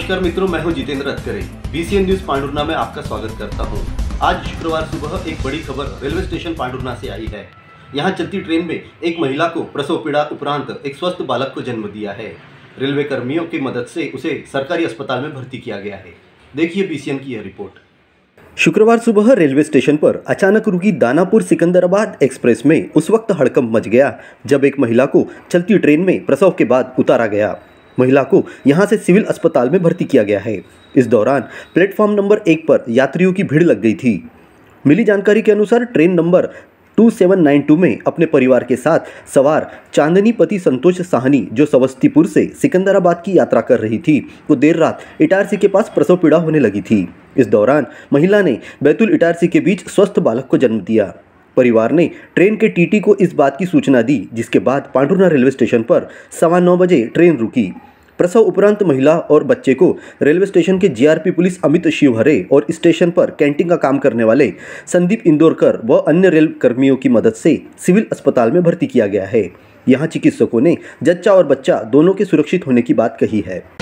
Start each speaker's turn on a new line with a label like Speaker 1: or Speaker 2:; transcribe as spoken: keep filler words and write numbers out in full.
Speaker 1: नमस्कार मित्रों, मैं हूं जितेंद्र अतकरे। बीसीएन न्यूज पांडुरना में आपका स्वागत करता हूं। आज शुक्रवार सुबह एक बड़ी खबर रेलवे स्टेशन पांडुरना से आई है। यहां चलती ट्रेन में एक महिला को प्रसव पीड़ा उपरांत एक स्वस्थ बालक को जन्म दिया है। रेलवे कर्मियों की मदद से उसे सरकारी अस्पताल में भर्ती किया गया है। देखिए बीसीएन की यह रिपोर्ट। शुक्रवार सुबह रेलवे स्टेशन पर अचानक रुकी दानापुर सिकंदराबाद एक्सप्रेस में उस वक्त हड़कंप मच गया जब एक महिला को चलती ट्रेन में प्रसव के बाद उतारा गया। महिला को यहां से सिविल अस्पताल में भर्ती किया गया है। इस दौरान प्लेटफॉर्म नंबर एक पर यात्रियों की भीड़ लग गई थी। मिली जानकारी के अनुसार ट्रेन नंबर दो सात नौ दो में अपने परिवार के साथ सवार चांदनी पति संतोष साहनी, जो समस्तीपुर से सिकंदराबाद की यात्रा कर रही थी, वो देर रात इटारसी के पास प्रसव पीड़ा होने लगी थी। इस दौरान महिला ने बैतूल इटारसी के बीच स्वस्थ बालक को जन्म दिया। परिवार ने ट्रेन के टीटी को इस बात की सूचना दी, जिसके बाद पांडुरना रेलवे स्टेशन पर सवा नौ बजे ट्रेन रुकी। प्रसव उपरांत महिला और बच्चे को रेलवे स्टेशन के जीआरपी पुलिस अमित शिवहरे और स्टेशन पर कैंटीन का काम करने वाले संदीप इंदौरकर व अन्य रेल कर्मियों की मदद से सिविल अस्पताल में भर्ती किया गया है। यहाँ चिकित्सकों ने जच्चा और बच्चा दोनों के सुरक्षित होने की बात कही है।